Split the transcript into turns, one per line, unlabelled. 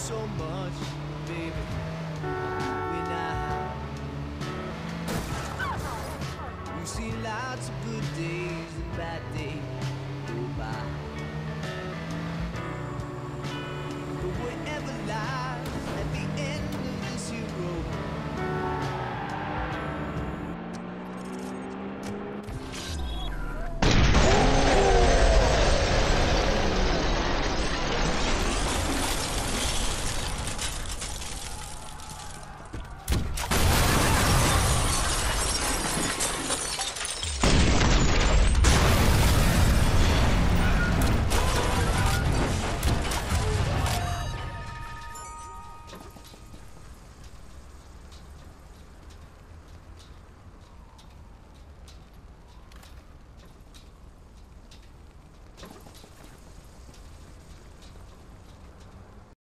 so much, baby. We now. We've seen lots of good days and bad days go by.